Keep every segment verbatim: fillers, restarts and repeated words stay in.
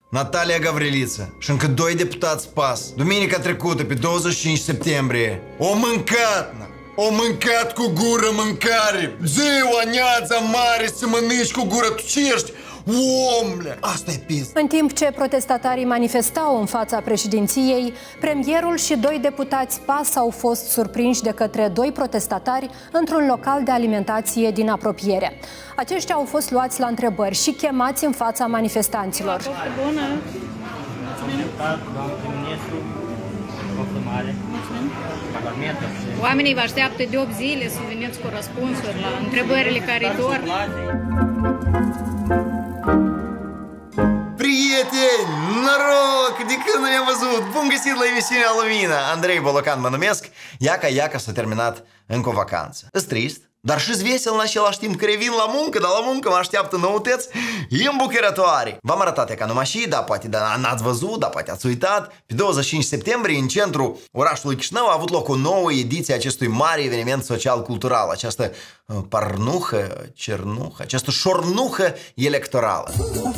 Natalia Gavriliță și încă doi deputați P A S, duminica trecută, pe douăzeci și cinci septembrie, o mâncat, na. O mâncat cu gură mâncare. Ziua, neața mare, să mănânci cu gură, tu ce ești? Omule, asta e pis. În timp ce protestatarii manifestau în fața președinției, premierul și doi deputați P A S au fost surprinși de către doi protestatari într-un local de alimentație din apropiere. Aceștia au fost luați la întrebări și chemați în fața manifestanților. Oamenii vă așteaptă de opt zile să veniți cu răspunsuri la întrebările care dor. Prieteni, noroc, de când nu ne-am văzut. Bun găsit la emisiunea Lumina. Andrei Bolocan mă numesc. Iaca, iaca s-a terminat încă o vacanță. Îs trist, dar și-s vesel în același timp că revin la muncă, dar la muncă mă așteaptă noutăți îmbucurătoare. V-am arătat ca numai și, da, poate da, n-ați văzut, da, poate ați uitat. Pe douăzeci și cinci septembrie, în centrul orașului Chișinău, a avut loc o nouă ediție a acestui mare eveniment social-cultural, această uh, parnuhă, cernuhă, această șornuhă electorală.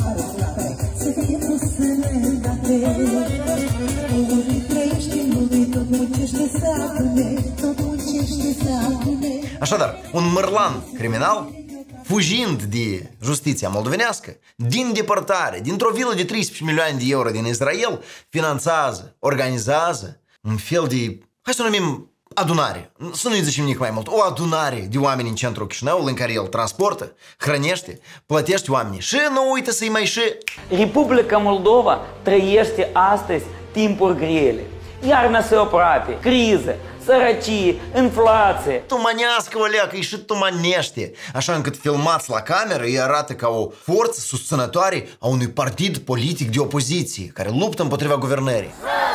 Așadar, un mărlan criminal, fugind de justiția moldovenească, din depărtare, dintr-o vilă de treisprezece milioane de euro din Israel, finanțează, organizează un fel de, hai să o numim adunare, să nu-i zicem nici mai mult, o adunare de oameni în centrul Chișinăului în care el transportă, hrănește, plătește oamenii și nu uită să-i mai și... Republica Moldova trăiește astăzi timpuri grele. Iarna se aproape, criză, sărăcie, inflație. Tumanească o leacă, îi și tumanește. Așa încât filmați la cameră îi arată ca o forță susținătoare a unui partid politic de opoziție care luptă împotriva guvernării.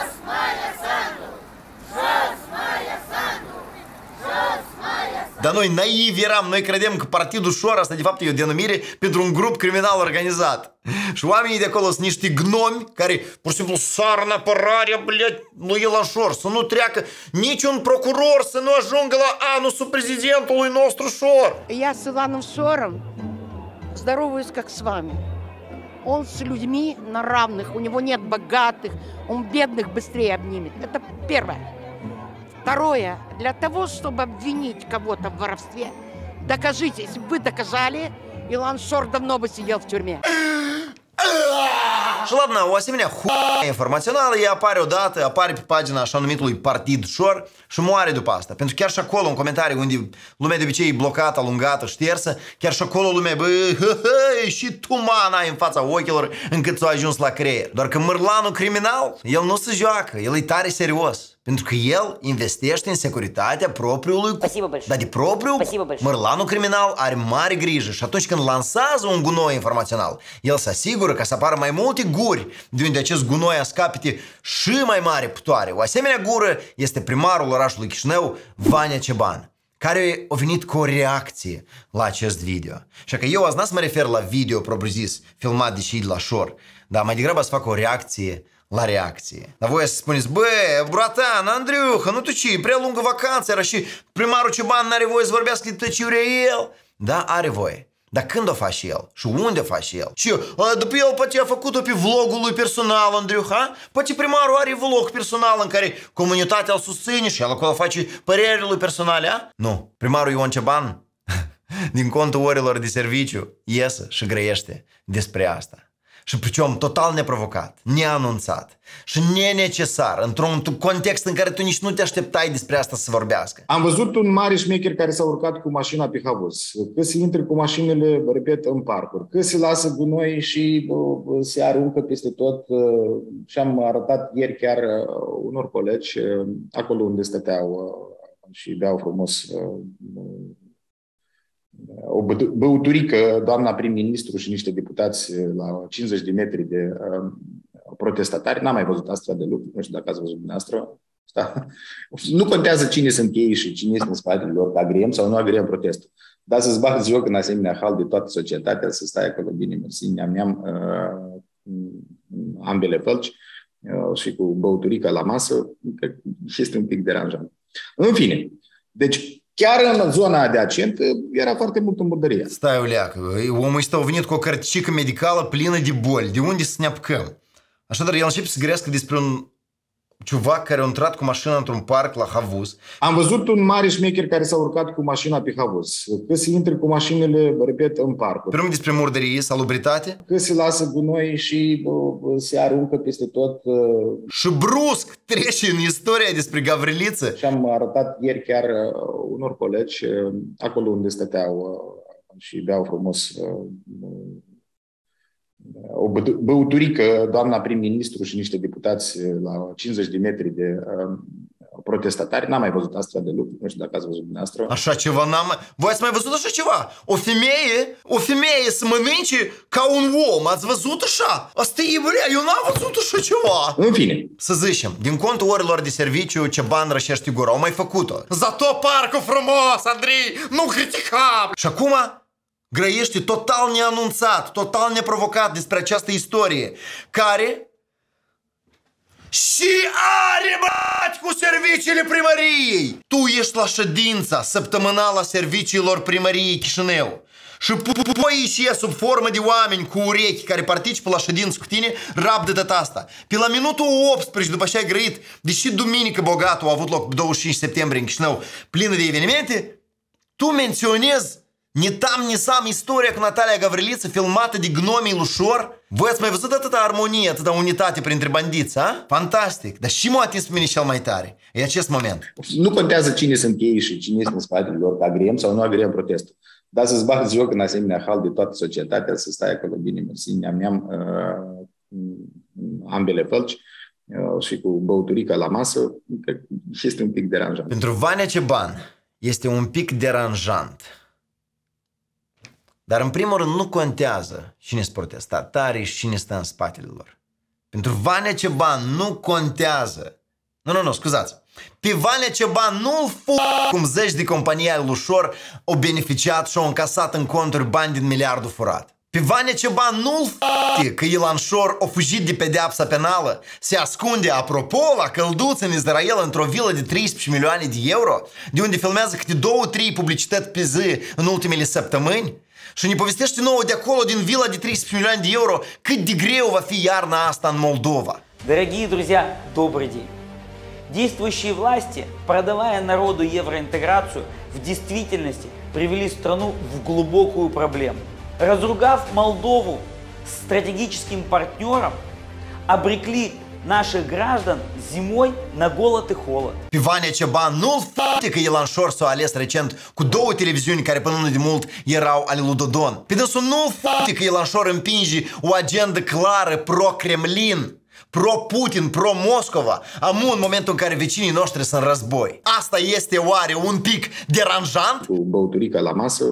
Dar noi naivi eram, noi credem că Partidul Șor, asta de fapt e o denumire pentru un grup criminal organizat. Și oamenii de acolo sunt niște gnomi care pur și simplu sar în apărarea, blядь, lui Ilan Șor, să nu treacă niciun procuror, să nu ajungă la anusul президентului nostru Șor. Я с Иваном Шором здороваюсь как с вами. Он с людьми на равных, у него нет богатых, он бедных быстрее обнимет. Это первое. Второе, для того, чтобы обвинить кого-то в воровстве, докажите, если бы вы доказали, Илан Шор давно бы сидел в тюрьме. Și la o asemenea huia informațională, ea apare odată, apare pe pagina așa numitului Partid Șor și moare după asta. Pentru că chiar și acolo, în comentarii unde lumea de obicei e blocată, alungată, ștersă, chiar și acolo lumea, bă, hă, hă, și tu mana ai în fața ochilor încât s-a ajuns la creier. Doar că mărlanul criminal, el nu se joacă, el e tare serios. Pentru că el investește în securitatea propriului cu... Dar de propriu, mărlanul criminal are mare grijă și atunci când lansează un gunoi informațional, el se asigură că să apară mai multe guri de unde acest gunoi a scapite și mai mare putoare. O asemenea gură este primarul orașului Chișinău, Vania Ceban, care a venit cu o reacție la acest video. Și că eu azi n-am să mă refer la video propriu-zis, filmat de și de la Șor, dar mai degrabă să fac o reacție la reacție. Dar voi să spuneți, bă, bratan, Andriuha, nu tu ce, e prea lungă vacanță era și primarul Ceban n-are voie să vorbească de tăciurea el. Da, are voie. Dar când o faci el? Și unde o faci el? Și a, după el poate a făcut-o pe vlogul lui personal, Andriuha? Poate primarul are vlog personal în care comunitatea îl susține și el acolo face părerile lui personale, a? Nu. Primarul Ion Ceban, din contul orilor de serviciu, iese și grăiește despre asta. Și pricem total neprovocat, neanunțat și nenecesar, într-un context în care tu nici nu te așteptai despre asta să vorbească. Am văzut un mare șmecher care s-a urcat cu mașina pe havuz, că se intră cu mașinile, repet, în parcuri, că se lasă gunoi și uh, se aruncă peste tot. Uh, și am arătat ieri chiar uh, unor colegi uh, acolo unde stăteau uh, și beau frumos uh, o băuturică, doamna prim-ministru și niște deputați la cincizeci de metri de uh, protestatari. N-am mai văzut asta de lucru, nu știu dacă ați văzut dumneavoastră. Da? Nu contează cine sunt ei și cine este în spatele lor, că agriem sau nu agriem protestul. Dar să-ți bați joc în asemenea hal de toată societatea, să stai acolo bine, mersi, neam-neam, uh, ambele fălci uh, și cu băuturica la masă, este un pic deranjant. În fine, deci chiar în zona adiacentă era foarte mult îmbudărie. Stai, Uleacă, omul ăsta a venit cu o cărticică medicală plină de boli. De unde să ne apucăm? Așadar, el începe să gărească despre un ciuvac care a intrat cu mașina într-un parc la havuz. Am văzut un mare șmecher care s-a urcat cu mașina pe havuz. Că se intre cu mașinile, repet, în parcuri. Pe despre murdărie, salubritate. Că se lasă gunoi și uh, se aruncă peste tot. Uh... Și brusc trece în istoria despre Gavriliță. Și am arătat ieri chiar uh, unor colegi uh, acolo unde stăteau uh, și beau frumos uh, o băuturică, doamna prim-ministru și niște deputați la cincizeci de metri de uh, protestatari. N-am mai văzut asta de lucru, nu știu dacă ați văzut dumneavoastră. Așa ceva n-am mai... Voi ați mai văzut așa ceva? O femeie, o femeie să mănânce ca un om. Ați văzut așa? Asta e, bălea, eu n-am văzut așa ceva. În fine. Să zicem, din contul orilor de serviciu ce bani rășești gura, au mai făcut-o. Zato parcul frumos, Andrei, nu critica! Și acum grăiește total neanunțat, total neprovocat despre această istorie, care și are băți cu serviciile primăriei. Tu ești la ședința săptămânală a serviciilor primăriei Chișinău și pui și sub formă de oameni cu urechi care participă la ședință cu tine, rabdă data asta. Pe la minutul optsprezece, după ce ai grăit, deși duminică bogată a avut loc douăzeci și cinci septembrie în Chișinău, plină de evenimente, tu menționezi ni tam, ni sam istoria cu Natalia Gavriliță filmată de gnomii lui Șor. Voi ați mai văzut atâta armonie, atâta unitate printre bandiți, a? Fantastic! Dar și m-a atins pe mine cel mai tare. E acest moment. Nu contează cine sunt ei și cine este în spatele lor, că agriem sau nu agriem protestul. Dar să-ți bați joc în asemenea hal de toată societatea, să stai acolo bine, mersi, neam-neam, uh, ambele fălci uh, și cu băuturica la masă, că este un pic deranjant. Pentru Vania Ceban este un pic deranjant. Dar în primul rând nu contează cine sunt protestatarii și cine stă în spatele lor. Pentru Vania Ceban nu contează. Nu, nu, nu, scuzați. Pe Vania Ceban nu-l f*** cum zeci de companii ale lui Șor au beneficiat și au încasat în conturi bani din miliardul furat. Pe Vania Ceban nu-l f*** că Ilan Șor a fugit de pedeapsa penală, se ascunde, apropo, la călduț în Israel într-o vilă de treisprezece milioane de euro, de unde filmează câte două, trei publicități pe zi în ultimele săptămâni. Și ne povestește nouă de acolo, din vila de treisprezece milioane de euro, cât de greu va fi iarna asta în Moldova. Дорогие друзья, добрый день. Действующие власти, продавая народу евроинтеграцию, в действительности привели страну в глубокую проблему. Разругав Молдову стратегическим партнером, обрекли наших граждан зимой на голод и холод. Pe Vania Ceban nu-l f*** că Ilan Șor s-a ales recent cu două televiziuni care până nu de mult erau ale lui Dodon. Pe dânsul nu-l f*** că Ilan Șor împinge o agendă clară pro-Kremlin, pro-Putin, pro-Moscova, amu în momentul în care vecinii noștri sunt în război. Asta este oare un pic deranjant? Cu băuturica la masă,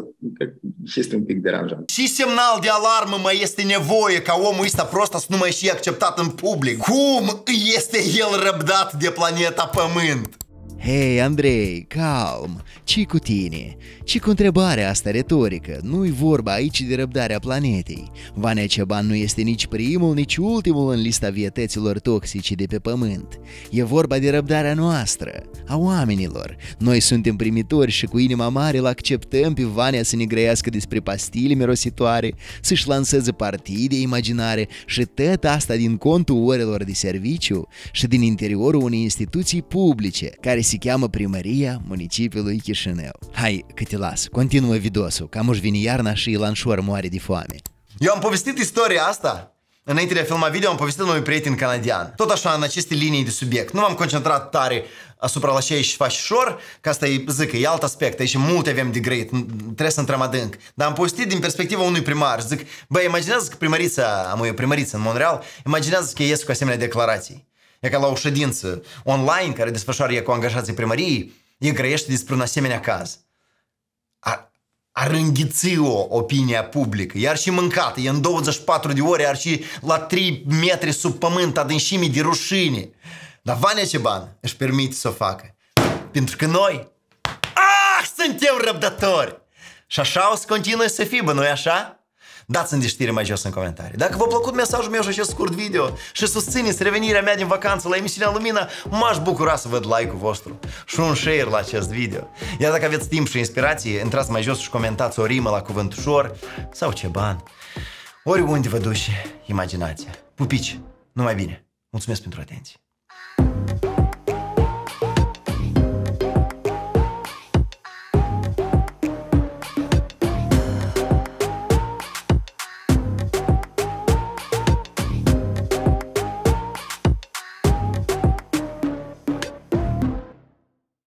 este un pic deranjant. Și semnal de alarmă mai este nevoie ca omul ăsta prost să nu mai și acceptat în public. Cum este el răbdat de planeta Pământ? Hei, Andrei, calm, ce cu tine? Ce cu întrebarea asta retorică? Nu-i vorba aici de răbdarea planetei. Vania Ceban nu este nici primul, nici ultimul în lista vietăților toxice de pe pământ. E vorba de răbdarea noastră, a oamenilor. Noi suntem primitori și cu inima mare îl acceptăm pe Vania să ne grăiască despre pastile mirositoare, să-și lanseze partide imaginare și tot asta din contul orelor de serviciu și din interiorul unei instituții publice, care se cheamă Primăria Municipiului Chișinău. Hai, că te las, continuă videosul, cam își vine iarna și Ilan Șor moare de foame. Eu am povestit istoria asta înainte de a filma video, am povestit unui prieten canadian. Tot așa, în aceste linii de subiect. Nu m-am concentrat tare asupra la ce aici face Șor, că asta e, zic, e alt aspect, aici multe avem de grăit, trebuie să intrăm adânc. Dar am povestit din perspectiva unui primar. Zic, băi, imaginează că primărița, am o primăriță în Montreal, imaginează că ies cu asemenea declarații. E ca la o ședință online care desfășoară ea cu angajații primăriei, e grăiește despre un asemenea caz. Ar, ar înghiți-o opinia publică, iar și mâncată, e în douăzeci și patru de ore, ar și la trei metri sub pământ, adânșime de rușine. Dar Vania Ceban își permite să o facă. Pentru că noi, ah, suntem răbdători! Și așa o să continue să fie, bă, nu-i așa? Dați-mi de știri mai jos în comentarii. Dacă v-a plăcut mesajul meu și acest scurt video și susțineți revenirea mea din vacanță la emisiunea Lumina, m-aș bucura să văd like-ul vostru și un share la acest video. Iar dacă aveți timp și inspirație, intrați mai jos și comentați o rimă la cuvântul Șor sau Ceban, oriunde vă duce imaginația. Pupici! Numai bine! Mulțumesc pentru atenție!